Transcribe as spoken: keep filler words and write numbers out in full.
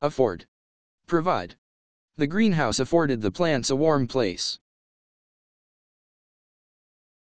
Afford. Provide. The greenhouse afforded the plants a warm place.